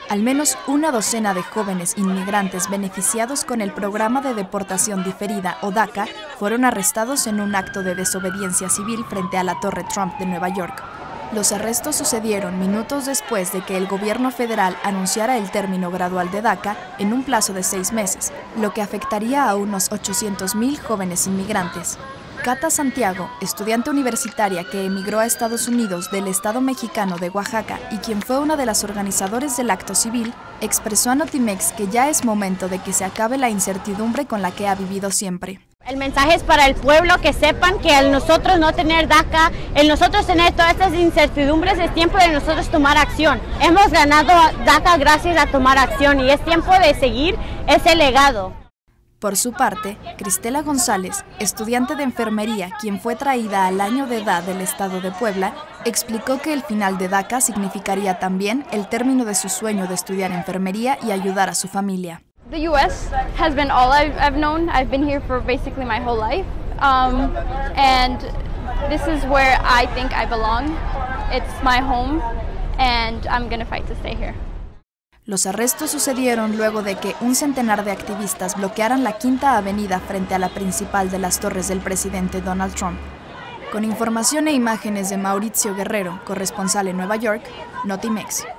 Al menos una docena de jóvenes inmigrantes beneficiados con el programa de deportación diferida o DACA fueron arrestados en un acto de desobediencia civil frente a la Torre Trump de Nueva York. Los arrestos sucedieron minutos después de que el gobierno federal anunciara el término gradual de DACA en un plazo de 6 meses, lo que afectaría a unos 800,000 jóvenes inmigrantes. Cata Santiago, estudiante universitaria que emigró a Estados Unidos del estado mexicano de Oaxaca y quien fue una de las organizadoras del acto civil, expresó a Notimex que ya es momento de que se acabe la incertidumbre con la que ha vivido siempre. El mensaje es para el pueblo, que sepan que al nosotros no tener DACA, el nosotros tener todas estas incertidumbres, es tiempo de nosotros tomar acción. Hemos ganado DACA gracias a tomar acción y es tiempo de seguir ese legado. Por su parte, Cristela González, estudiante de enfermería, quien fue traída al año de edad del estado de Puebla, explicó que el final de DACA significaría también el término de su sueño de estudiar enfermería y ayudar a su familia. The U.S. has been all I've known. I've been here for basically my whole life, and this is where I think I belong. It's my home, and I'm gonna fight to stay here. Los arrestos sucedieron luego de que un centenar de activistas bloquearan la Quinta Avenida frente a la principal de las torres del presidente Donald Trump. Con información e imágenes de Mauricio Guerrero, corresponsal en Nueva York, Notimex.